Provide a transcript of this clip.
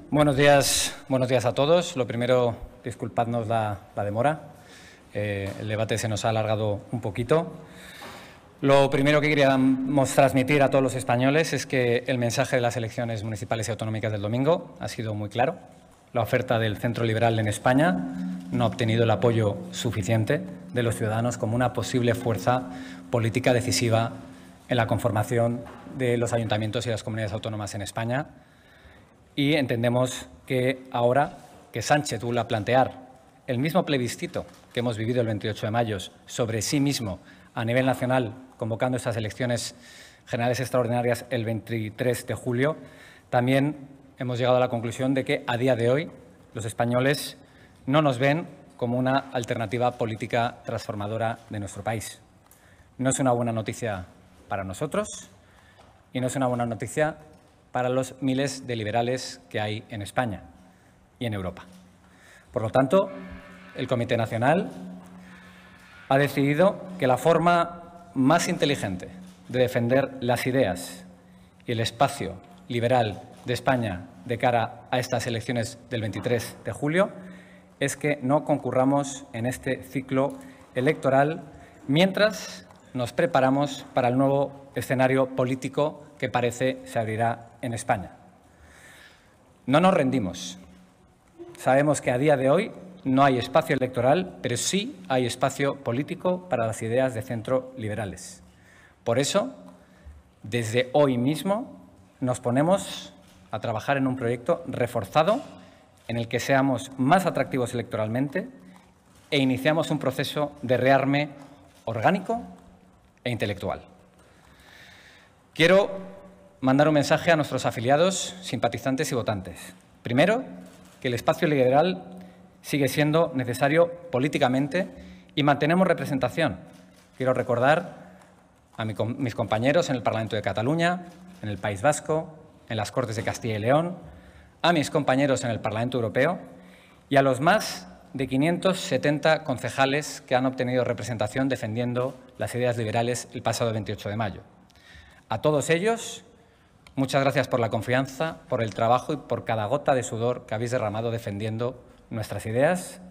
Buenos días a todos. Lo primero, disculpadnos la demora. El debate se nos ha alargado un poquito. Lo primero que queríamos transmitir a todos los españoles es que el mensaje de las elecciones municipales y autonómicas del domingo ha sido muy claro. La oferta del centro liberal en España no ha obtenido el apoyo suficiente de los ciudadanos como una posible fuerza política decisiva en la conformación de los ayuntamientos y las comunidades autónomas en España. Y entendemos que ahora que Sánchez vuelve a plantear el mismo plebiscito que hemos vivido el 28 de mayo sobre sí mismo a nivel nacional, convocando estas elecciones generales extraordinarias el 23 de julio, también hemos llegado a la conclusión de que a día de hoy los españoles no nos ven como una alternativa política transformadora de nuestro país. No es una buena noticia para nosotros y no es una buena noticia para los miles de liberales que hay en España y en Europa. Por lo tanto, el Comité Nacional ha decidido que la forma más inteligente de defender las ideas y el espacio liberal de España de cara a estas elecciones del 23 de julio es que no concurramos en este ciclo electoral mientras nos preparamos para el nuevo escenario político que parece se abrirá en España. No nos rendimos. Sabemos que a día de hoy no hay espacio electoral, pero sí hay espacio político para las ideas de centro liberales. Por eso, desde hoy mismo, nos ponemos a trabajar en un proyecto reforzado en el que seamos más atractivos electoralmente e iniciamos un proceso de rearme orgánico e intelectual. Quiero mandar un mensaje a nuestros afiliados, simpatizantes y votantes. Primero, que el espacio liberal sigue siendo necesario políticamente y mantenemos representación. Quiero recordar a mis compañeros en el Parlamento de Cataluña, en el País Vasco, en las Cortes de Castilla y León, a mis compañeros en el Parlamento Europeo y a los más de 570 concejales que han obtenido representación defendiendo las ideas liberales el pasado 28 de mayo. A todos ellos, muchas gracias por la confianza, por el trabajo y por cada gota de sudor que habéis derramado defendiendo nuestras ideas